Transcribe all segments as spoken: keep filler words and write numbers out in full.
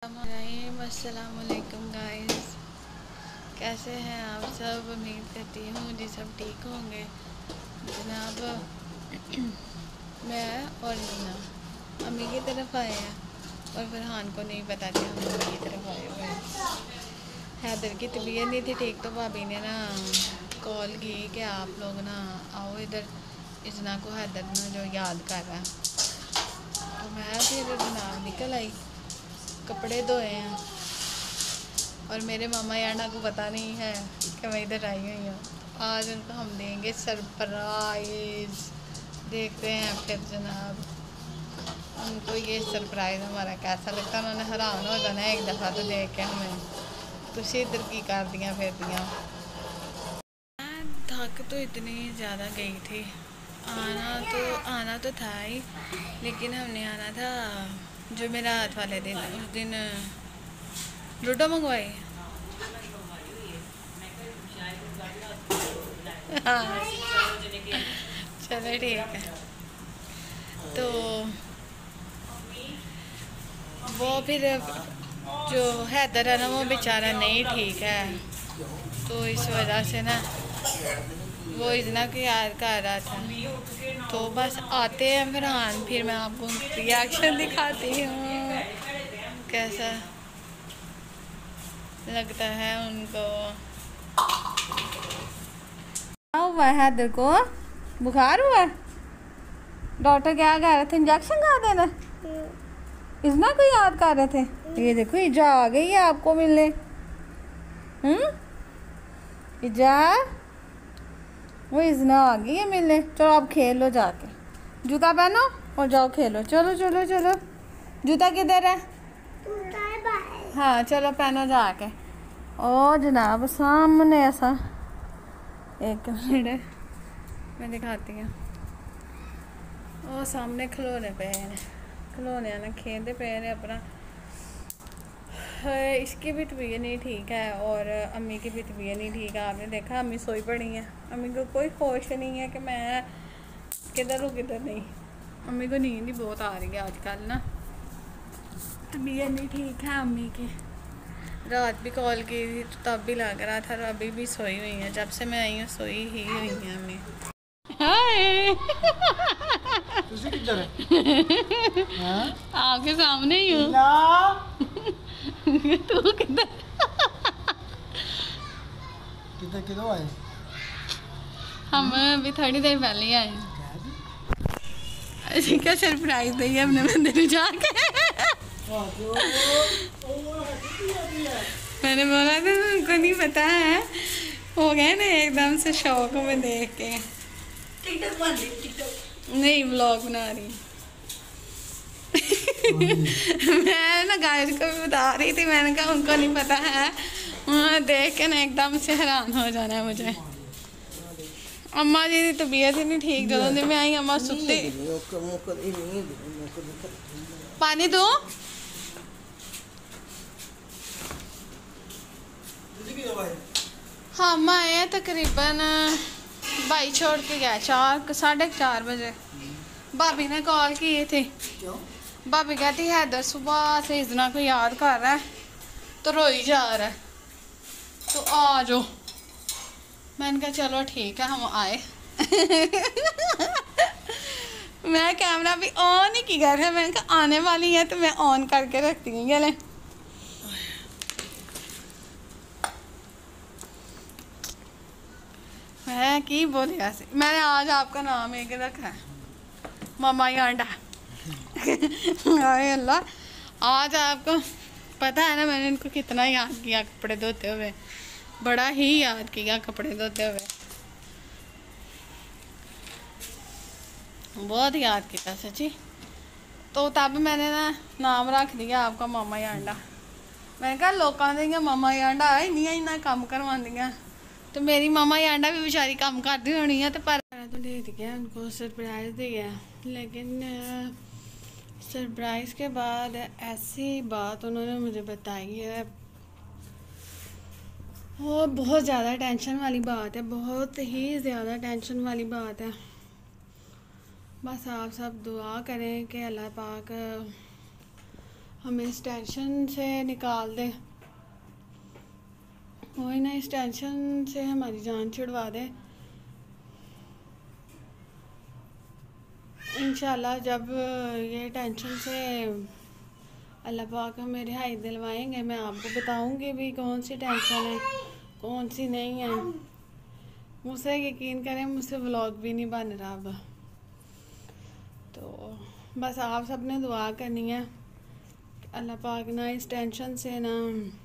अस्सलामुअलैकुम गाइस, कैसे हैं आप सब। उम्मीद करती हूँ जी सब ठीक होंगे। जनाब मैं और नीना अम्मी की तरफ आए हैं और फरहान को नहीं पता कि हम अम्मी की तरफ आए हुए हैं। हैदर की तबीयत नहीं थी ठीक, तो भाभी ने ना कॉल की कि आप लोग ना आओ इधर, इजना को हैदर ना जो याद कर रहा है। तो मैं फिर जनाब निकल आई, कपड़े धोए हैं और मेरे मामा याना को पता नहीं है कि मैं इधर आई हुई हूँ। आज उनको हम देंगे सरप्राइज़। देखते हैं फिर जनाब उनको ये सरप्राइज़ हमारा कैसा लगता है। उन्होंने हैरान हो जाना एक दफ़ा तो देख के हमें, तुझे इधर की कर दिया फिर दिया। मैं थक तो इतनी ज़्यादा गई थी, आना तो आना तो था ही, लेकिन हमने आना था जो मेरा हाथ वाले दिन, उस दिन लूडो मंगवाई। हाँ चलो ठीक है। तो वो फिर जो हैदर है ना वो बेचारा नहीं ठीक है, तो इस वजह से ना वो इतना को याद कर रहा था। तो बस आते हैं फरहान, फिर मैं आपको रिएक्शन दिखाती हूँ कैसा लगता है उनको। क्या हुआ है हैदर को, बुखार हुआ? डॉक्टर क्या कह रहे थे, इंजेक्शन खा देना? इजना को याद कर रहे थे। ये देखो इजा आ गई है आपको मिलने। हम्म इजा, वो इजना आ गई है मिलने। चलो आप खेल लो जाके, जूता पहनो और जाओ खेलो। चलो चलो चलो, जूता किधर है? हाँ चलो पहनो जाके। ओ जनाब सामने ऐसा, एक मिनट मैं दिखाती हूँ। ओ सामने खिलौने पे हैं, खिलौने ना खेलते पे ने अपना। इसकी भी तबीयत नहीं ठीक है और अम्मी की भी तबीयत नहीं ठीक है। आपने देखा अम्मी सोई पड़ी है, अम्मी को कोई होश नहीं है कि मैं किधर हूँ किधर नहीं। अम्मी को नींद ही बहुत आ रही है आजकल ना, तबीयत नहीं ठीक है अम्मी की। रात भी कॉल की थी तो तब भी लग रहा था, अभी भी सोई हुई है। जब से मैं आई हूँ सोई ही हुई है अम्मी। हाय आपके सामने ही हूँ। तू किधर किधर किधर आए? हम अभी थोड़ी देर पहले ही आए। ऐसे क्या सरप्राइज दी है अपने बंदे को जाके। मैंने बोला था उनको नहीं पता है, हो गए ना एकदम से शौक में देख के। नहीं व्लॉग बना रही मैं ना गाइस को भी बता रही थी, मैंने कहा उनको नहीं पता है। देख के ना एकदम से हैरान हो जाना है मुझे। अम्मा जी की तबीयत ही नहीं ठीक, जो दिन में आई अम्मा सुत्ती। पानी दो। हाँ अम्मा आए हैं तकरीबन, भाई छोड़ के गया चार साढ़े चार बजे। भाभी ने कॉल किए थे, भाभी कहती है हैदर सुबह से इजना को याद कर रहा है तो रोई जा रहा है, तो आ जाओ। मैंने कहा चलो ठीक है हम आए। मैं कैमरा भी ऑन ही किया है, मैंने कहा आने वाली है तो मैं ऑन करके रखती हूँ। गले मैं की बोली ऐसे, मैंने आज आपका नाम एक रखा है मामा यांडा। अल्लाह, आज आपको पता है ना मैंने इनको कितना याद किया कपड़े धोते हुए, बड़ा ही याद किया कपड़े धोते हुए, बहुत याद किया सच्ची। तो तब मैंने ना नाम रख दिया आपका मामा यांडा। मैंने कहा लोगों देंगे मामा यांडा इन्नियां इन्ना कम करवादियां, तो मेरी मामा यांडा भी बेचारी कम करती होनी है। तो पर तो दे दिया उनको सरप्राइज़ दिया, लेकिन सरप्राइज़ के बाद ऐसी बात उन्होंने मुझे बताई है, वो बहुत ज़्यादा टेंशन वाली बात है, बहुत ही ज़्यादा टेंशन वाली बात है। बस आप सब दुआ करें कि अल्लाह पाक हमें इस टेंशन से निकाल दे, वही ना, इस टेंशन से हमारी जान छुड़वा दे। इंशाल्लाह जब ये टेंशन से अल्लाह पाक हमें रिहाई दिलवाएंगे, मैं आपको बताऊंगी भी कौन सी टेंशन है कौन सी नहीं है। मुझसे यकीन करें, मुझसे व्लॉग भी नहीं बन रहा अब। तो बस आप सब ने दुआ करनी है, अल्लाह पाक ना इस टेंशन से ना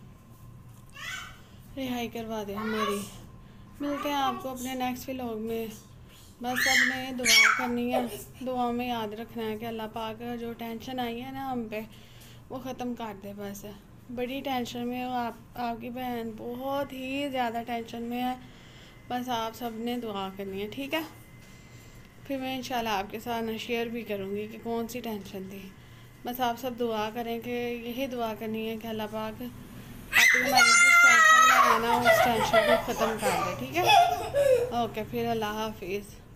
रिहाई करवा दे हमारी। मिलते हैं आपको अपने नेक्स्ट व्लॉग में। बस सब ने दुआ करनी है, दुआ में याद रखना है कि अल्लाह पाक जो टेंशन आई है ना हम पे, वो ख़त्म कर दे। बस बड़ी टेंशन में हो आप, आपकी बहन बहुत ही ज़्यादा टेंशन में है। बस आप सब ने दुआ करनी है, ठीक है। फिर मैं इंशाल्लाह आपके साथ ना शेयर भी करूँगी कि कौन सी टेंशन थी। बस आप सब दुआ करें कि यही दुआ करनी है कि अल्लाह पाक आप हमारी जिस टेंशन में है ना उस टेंशन को ख़त्म कर दे, ठीक है। ओके, फिर अल्लाह हाफिज़।